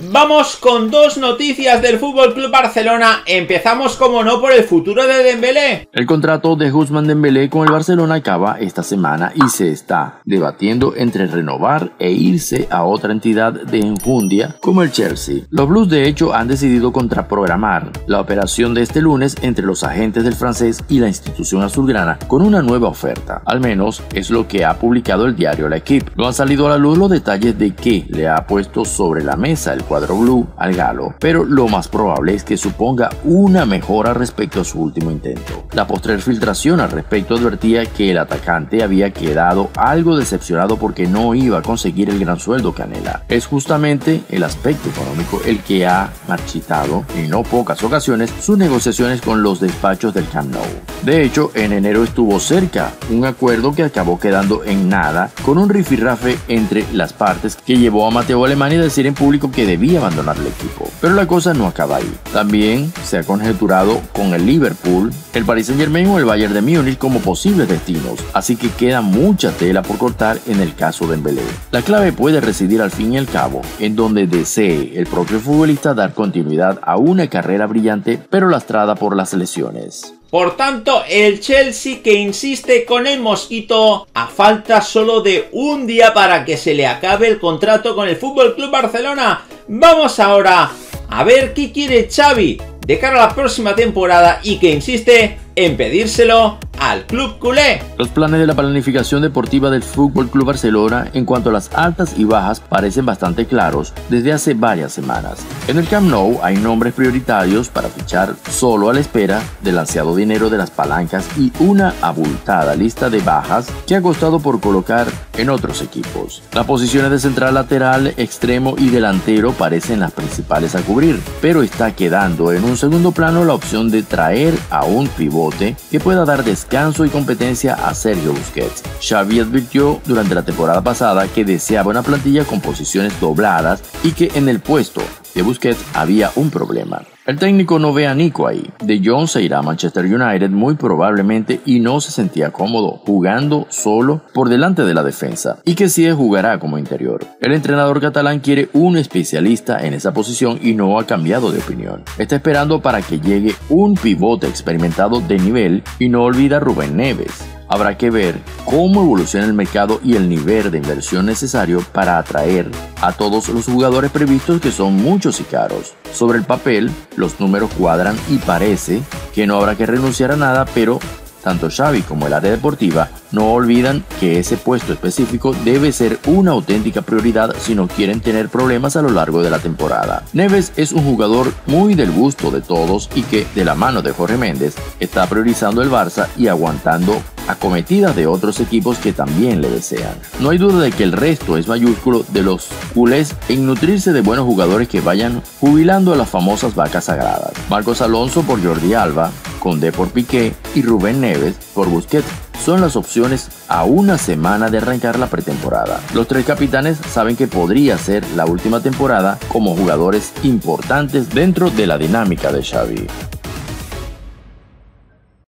Vamos con dos noticias del FC Barcelona. Empezamos, como no, por el futuro de Dembélé. El contrato de Ousmane Dembélé con el Barcelona acaba esta semana y se está debatiendo entre renovar e irse a otra entidad de enjundia como el Chelsea. Los Blues de hecho han decidido contraprogramar la operación de este lunes entre los agentes del francés y la institución azulgrana con una nueva oferta. Al menos es lo que ha publicado el diario L'Équipe. No han salido a la luz los detalles de qué le ha puesto sobre la mesa el cuadro blue al galo, pero lo más probable es que suponga una mejora respecto a su último intento. La postrer filtración al respecto advertía que el atacante había quedado algo decepcionado porque no iba a conseguir el gran sueldo que anhela. Es justamente el aspecto económico el que ha marchitado en no pocas ocasiones sus negociaciones con los despachos del Camp Nou. De hecho, en enero estuvo cerca un acuerdo que acabó quedando en nada con un rifirrafe entre las partes que llevó a Mateo Alemany a decir en público que debía abandonar el equipo. Pero la cosa no acaba ahí. También se ha conjeturado con el Liverpool, el Paris Saint-Germain o el Bayern de Múnich como posibles destinos, así que queda mucha tela por cortar en el caso de Dembélé. La clave puede residir al fin y al cabo en donde desee el propio futbolista dar continuidad a una carrera brillante pero lastrada por las lesiones. Por tanto, el Chelsea que insiste con el mosquito a falta solo de un día para que se le acabe el contrato con el FC Barcelona. Vamos ahora a ver qué quiere Xavi de cara a la próxima temporada y que insiste en pedírselo al club culé. Los planes de la planificación deportiva del FC Barcelona en cuanto a las altas y bajas parecen bastante claros desde hace varias semanas. En el Camp Nou hay nombres prioritarios para fichar solo a la espera del ansiado dinero de las palancas y una abultada lista de bajas que ha costado por colocar en otros equipos. Las posiciones de central, lateral, extremo y delantero parecen las principales a cubrir, pero está quedando en un segundo plano la opción de traer a un pivote que pueda dar descanso y competencia a Sergio Busquets. Xavi advirtió durante la temporada pasada que deseaba una plantilla con posiciones dobladas y que en el puesto de Busquets había un problema. El técnico no ve a Nico ahí. De Jong se irá a Manchester United muy probablemente y no se sentía cómodo jugando solo por delante de la defensa y que sí jugará como interior. El entrenador catalán quiere un especialista en esa posición y no ha cambiado de opinión. Está esperando para que llegue un pivote experimentado de nivel y no olvida a Rubén Neves. Habrá que ver cómo evoluciona el mercado y el nivel de inversión necesario para atraer a todos los jugadores previstos, que son muchos y caros. Sobre el papel, los números cuadran y parece que no habrá que renunciar a nada, pero tanto Xavi como el área deportiva no olvidan que ese puesto específico debe ser una auténtica prioridad si no quieren tener problemas a lo largo de la temporada. Neves es un jugador muy del gusto de todos y que, de la mano de Jorge Méndez, está priorizando el Barça y aguantando acometidas de otros equipos que también le desean. No hay duda de que el resto es mayúsculo de los culés en nutrirse de buenos jugadores que vayan jubilando a las famosas vacas sagradas. Marcos Alonso por Jordi Alba, Condé por Piqué y Rubén Neves por Busquets son las opciones a una semana de arrancar la pretemporada. Los tres capitanes saben que podría ser la última temporada como jugadores importantes dentro de la dinámica de Xavi.